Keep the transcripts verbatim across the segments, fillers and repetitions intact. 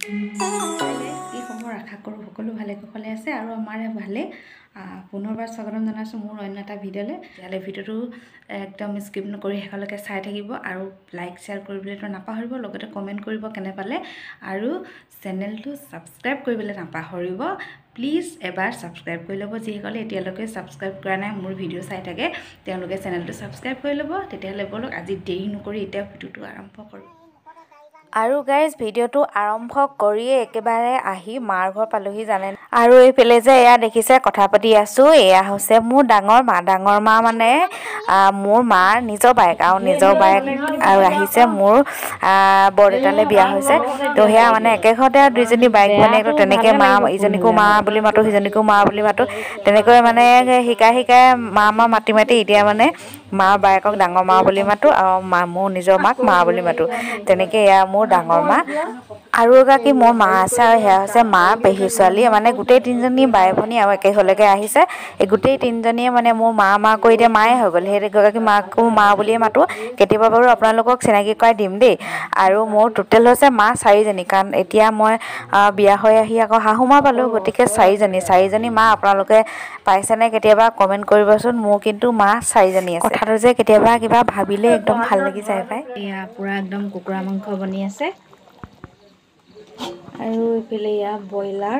এই সময় আশা কৰোঁ সকলো ভালে কুশলে আছে আৰু আমাৰ ভালে পুনৰবাৰ স্বাগতম জনাইছোঁ মোৰ অন্য এটা ভিডিঅ'লৈ। তেতিয়াহ'লে ভিডিঅ'টো একদম স্কিপ নকৰি শেষলৈকে চাই থাকিব আৰু লাইক শ্বেয়াৰ কৰিবলৈতো নাপাহৰিব, লগতে কমেণ্ট কৰিব কেনে পালে আৰু চেনেলটো ছাবস্ক্ৰাইব কৰিবলৈ নাপাহৰিব। প্লিজ এবাৰ ছাবস্ক্ৰাইব কৰি ল'ব। যিসকলে এতিয়ালৈকে ছাবস্ক্ৰাইব কৰা নাই মোৰ ভিডিঅ' চাই থাকে তেওঁলোকে চেনেলটো ছাবস্ক্ৰাইব কৰি ল'ব। তেতিয়াহ'লে বলক আজি দেৰি নকৰি এতিয়া ভিডিঅ'টো আৰম্ভ কৰোঁ। আৰু গাইজ ভিডিঅ'টো আৰম্ভ কৰিয়ে একেবাৰে আহি মাৰ ঘৰ পালোহি জানে। আৰু এইফালে যে এয়া দেখিছে কথা পাতি আছোঁ, এয়া হৈছে মোৰ ডাঙৰ মা। ডাঙৰ মা মানে মোৰ মাৰ নিজৰ বায়েক আৰু নিজৰ বায়েক আৰু আহিছে মোৰ বৰদেউতালৈ বিয়া হৈছে। তো সেয়া মানে একে ঘৰতে আৰু দুইজনী বায়েক ভনীয়েক, তেনেকৈ মা ইজনীকো মা বুলি মাতোঁ সিজনীকো মা বুলি মাতোঁ। তেনেকৈ মানে শিকাই শিকাই মা মা মাতি মাতি এতিয়া মানে মা বায়েকক ডাঙৰ মা বুলি মাতোঁ আৰু মা মোৰ নিজৰ মাক মা বুলি মাতোঁ। তেনেকৈ এয়া মোৰ ডাঙৰ মা। আৰু এগৰাকী মোৰ মা আছে আৰু সেয়া হৈছে মা পেহী ছোৱালী। মানে গোটেই তিনিজনী বাই ভনী আৰু একে ঘৰলৈকে আহিছে। এই গোটেই তিনিজনীয়ে মানে মোৰ মা মা কৈ এতিয়া মায়ে হৈ গ'ল। সেইগৰাকী মাকো মা বুলিয়ে মাতোঁ। কেতিয়াবা বাৰু আপোনালোকক চিনাকি কৰাই দিম দেই। আৰু মোৰ টোটেল হৈছে মা চাৰিজনী, কাৰণ এতিয়া মই বিয়া হৈ আহি আকৌ শাহুমা পালোঁ, গতিকে চাৰিজনী চাৰিজনী মা আপোনালোকে পাইছেনে কেতিয়াবা কমেণ্ট কৰিবচোন। মোৰ কিন্তু মা চাৰিজনী আছে। কথাটো যে কেতিয়াবা কিবা ভাবিলে একদম ভাল লাগি যায় পাই। এয়া পূৰা একদম কুকুৰা মাংস বনি আছে আৰু এইফালে এয়া ব্ৰইলাৰ,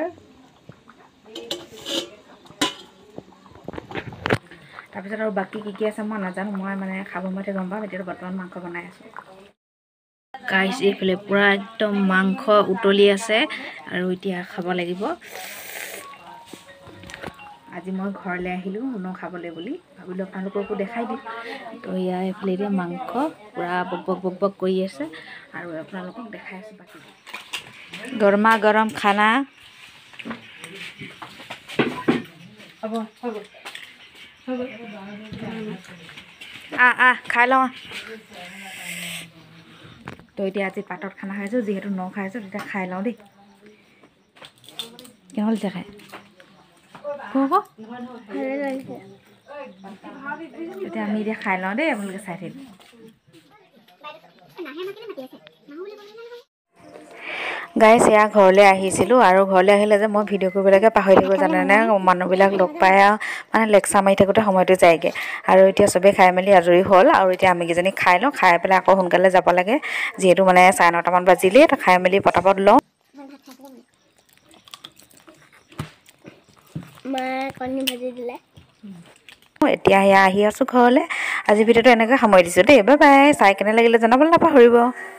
তাৰপিছত আৰু বাকী কি কি আছে মই নাজানো, মই মানে খাব মতে গম পাম। এতিয়াতো বৰ্তমান মাংস বনাই আছোঁ গাইছ। এইফালে পূৰা একদম মাংস উতলি আছে আৰু এতিয়া খাব লাগিব। আজি মই ঘৰলৈ আহিলোঁ ন খাবলৈ বুলি, ভাবিলোঁ আপোনালোককো দেখাই দিম। তো এয়া এইফালে এতিয়া মাংস পূৰা বক বক বক বক কৰি আছে আৰু আপোনালোকক দেখাই আছোঁ বাকী গৰমা গৰম খানা। হ'ব হ'ব আহ আহ খাই লওঁ। তো এতিয়া আজি পাতত খানা খাইছোঁ, যিহেতু ন খাইছোঁ তেতিয়া খাই লওঁ দেই। কেনেকুৱা লাগিছে খাই? ক'ব তেতিয়া আমি এতিয়া খাই লওঁ দেই, আপোনালোকে চাই থাকিব। গাইছ এয়া ঘৰলৈ আহিছিলোঁ আৰু ঘৰলৈ আহিলে যে মই ভিডিঅ' কৰিবলৈকে পাহৰি থাকিব জানেনে। মানুহবিলাক লগ পাই মানে লেকচাৰ মাৰি থাকোঁতে সময়টো যায়গৈ। আৰু এতিয়া চবেই খাই মেলি আজৰি হ'ল আৰু এতিয়া আমি কেইজনী খাই লওঁ, খাই পেলাই আকৌ সোনকালে যাব লাগে, যিহেতু মানে চাৰে নটামান বাজিলেই। তো খাই মেলি পটাপট লওঁ। মায়ে কণী ভাজি দিলে। এতিয়া সেয়া আহি আছোঁ ঘৰলৈ। আজি ভিডিঅ'টো এনেকৈ সামৰি দিছোঁ দেই। Bye bye. চাই কেনে লাগিলে জনাবলৈ নাপাহৰিব।